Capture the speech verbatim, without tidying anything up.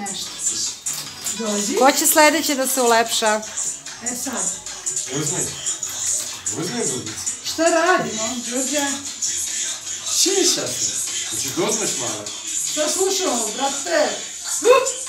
nešto. Dođi. Ko će sledeći da se ulepša? E sad. Uzmi. Uzmi Dubica. Šta radimo, Đorđe? Šiša se. Hoće da uzmeš malo? Šta slušamo, brate? Up!